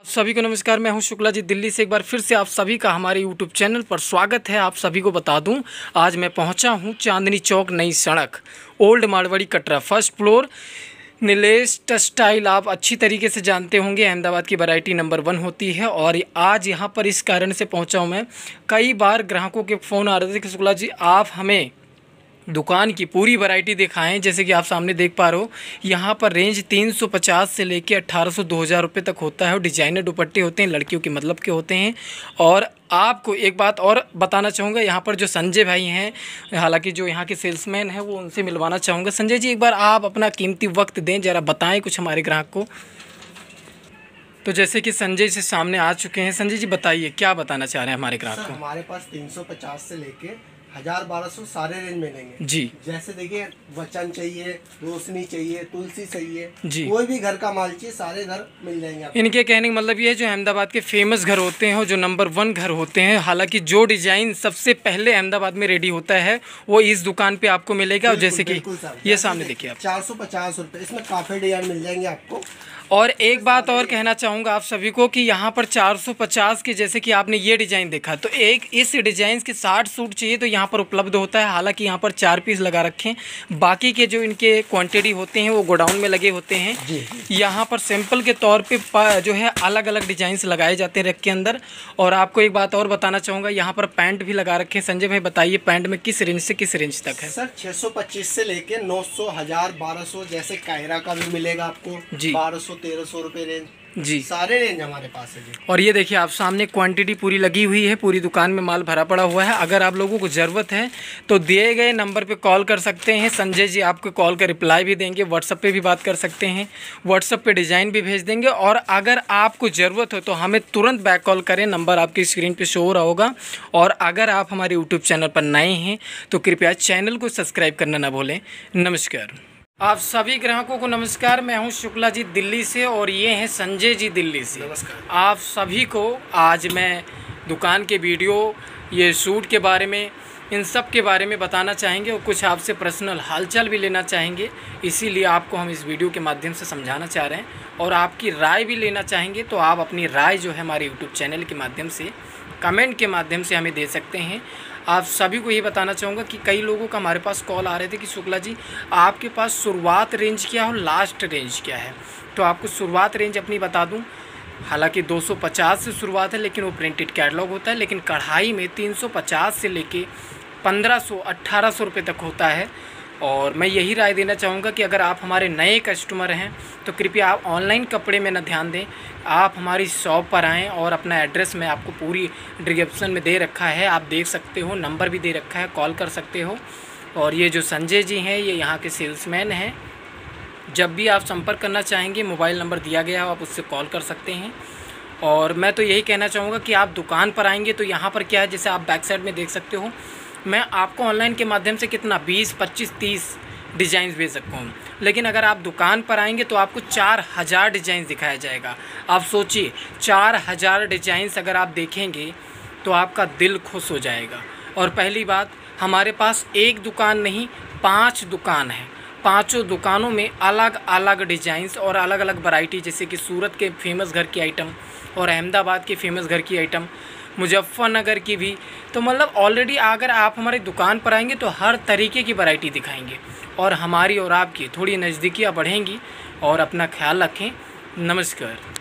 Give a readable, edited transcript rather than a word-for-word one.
सभी को नमस्कार। मैं हूं शुक्ला जी दिल्ली से। एक बार फिर से आप सभी का हमारे यूट्यूब चैनल पर स्वागत है। आप सभी को बता दूं, आज मैं पहुंचा हूं चांदनी Chowk Nai Sarak old Marwari Katra, first floor, Nilesh textile. आप अच्छी तरीके से जानते होंगे, अहमदाबाद की वैरायटी नंबर 1 होती है। और आज यहां पर इस कारण से पहुंचा हूं मैं, कई बार ग्राहकों के फ़ोन आ रहे थे कि शुक्ला जी आप हमें दुकान की पूरी वैरायटी दिखाएं। जैसे कि आप सामने देख पा रहे हो, यहाँ पर रेंज 350 से लेके 1800 2000 रुपये तक होता है। और डिजाइनर दुपट्टे होते हैं, लड़कियों के मतलब के होते हैं। और आपको एक बात और बताना चाहूँगा, यहाँ पर जो संजय भाई हैं, हालांकि जो यहाँ के सेल्समैन हैं, वो उनसे मिलवाना चाहूँगा। संजय जी, एक बार आप अपना कीमती वक्त दें, ज़रा बताएँ कुछ हमारे ग्राहक को। तो जैसे कि संजय से सामने आ चुके हैं, संजय जी बताइए क्या बताना चाह रहे हैं हमारे ग्राहक को। हमारे पास 350 से लेके 1000-1200 सारे रेंज मिलेंगे जी। जैसे देखिए, वचन चाहिए, रोशनी चाहिए, तुलसी चाहिए जी, कोई भी घर का माल चाहिए, सारे घर मिल जाएंगे आपको। इनके कहने का मतलब ये है, जो अहमदाबाद के फेमस घर होते हैं, जो नंबर 1 घर होते हैं, हालांकि जो डिज़ाइन सबसे पहले अहमदाबाद में रेडी होता है वो इस दुकान पे आपको मिलेगा। और जैसे कि ये सामने देखिए आप, 450 रुपये, इसमें काफ़ी डिजाइन मिल जाएंगे आपको। और एक बात और कहना चाहूँगा आप सभी को कि यहाँ पर 450 के, जैसे कि आपने ये डिज़ाइन देखा, तो एक इस डिज़ाइन के 60 सूट चाहिए तो यहाँ पर उपलब्ध होता है। हालांकि यहाँ पर 4 पीस लगा रखे हैं, बाकी के जो इनके क्वांटिटी होते हैं वो गोडाउन में लगे होते हैं। यहाँ पर सैंपल के तौर पे जो है अलग अलग डिज़ाइंस लगाए जाते हैं रैक के अंदर। और आपको एक बात और बताना चाहूँगा, यहाँ पर पैंट भी लगा रखे हैं। संजय भाई बताइए, पैंट में किस रेंज से किस रेंज तक है? सर 625 से लेके 900, 1000-1200, जैसे कायरा का भी मिलेगा आपको जी, 1200-1300 रुपये रेंज जी, सारे रेंज हमारे पास है जी। और ये देखिए आप सामने क्वांटिटी पूरी लगी हुई है, पूरी दुकान में माल भरा पड़ा हुआ है। अगर आप लोगों को ज़रूरत है तो दिए गए नंबर पे कॉल कर सकते हैं। संजय जी आपको कॉल का रिप्लाई भी देंगे, व्हाट्सएप पे भी बात कर सकते हैं, व्हाट्सएप पे डिज़ाइन भी भेज देंगे। और अगर आपको ज़रूरत हो तो हमें तुरंत बैक कॉल करें, नंबर आपकी स्क्रीन पर शो हो रहा होगा। और अगर आप हमारे यूट्यूब चैनल पर नए हैं तो कृपया चैनल को सब्सक्राइब करना ना भूलें। नमस्कार। आप सभी ग्राहकों को नमस्कार। मैं हूं शुक्ला जी दिल्ली से और ये हैं संजय जी दिल्ली से। नमस्कार। आप सभी को आज मैं दुकान के वीडियो, ये शूट के बारे में, इन सब के बारे में बताना चाहेंगे और कुछ आपसे पर्सनल हालचाल भी लेना चाहेंगे। इसीलिए आपको हम इस वीडियो के माध्यम से समझाना चाह रहे हैं और आपकी राय भी लेना चाहेंगे। तो आप अपनी राय जो है हमारे यूट्यूब चैनल के माध्यम से, कमेंट के माध्यम से हमें दे सकते हैं। आप सभी को ये बताना चाहूँगा कि कई लोगों का हमारे पास कॉल आ रहे थे कि शुक्ला जी आपके पास शुरुआत रेंज क्या है और लास्ट रेंज क्या है। तो आपको शुरुआत रेंज अपनी बता दूं, हालांकि 250 से शुरुआत है, लेकिन वो प्रिंटेड कैटलॉग होता है। लेकिन कढ़ाई में 350 से लेके 1500 1800 रुपये तक होता है। और मैं यही राय देना चाहूँगा कि अगर आप हमारे नए कस्टमर हैं तो कृपया आप ऑनलाइन कपड़े में न ध्यान दें, आप हमारी शॉप पर आएँ। और अपना एड्रेस मैं आपको पूरी डिस्क्रिप्शन में दे रखा है, आप देख सकते हो, नंबर भी दे रखा है, कॉल कर सकते हो। और ये जो संजय जी हैं, ये यहाँ के सेल्समैन हैं। जब भी आप संपर्क करना चाहेंगे, मोबाइल नंबर दिया गया है, आप उससे कॉल कर सकते हैं। और मैं तो यही कहना चाहूँगा कि आप दुकान पर आएंगे तो यहाँ पर क्या है, जैसे आप बैक साइड में देख सकते हो, मैं आपको ऑनलाइन के माध्यम से कितना 20 25 30 डिज़ाइन भेज सकता हूँ। लेकिन अगर आप दुकान पर आएंगे तो आपको 4000 डिज़ाइन दिखाया जाएगा। आप सोचिए, 4000 डिज़ाइंस अगर आप देखेंगे तो आपका दिल खुश हो जाएगा। और पहली बात, हमारे पास एक दुकान नहीं 5 दुकान है, 5 दुकानों में अलग अलग डिज़ाइंस और अलग अलग वैरायटी, जैसे कि सूरत के फेमस घर की आइटम और अहमदाबाद के फेमस घर की आइटम, मुजफ्फरनगर की भी। तो मतलब ऑलरेडी अगर आप हमारी दुकान पर आएंगे तो हर तरीके की वैरायटी दिखाएंगे और हमारी और आपकी थोड़ी नज़दीकियाँ बढ़ेंगी। और अपना ख्याल रखें। नमस्कार।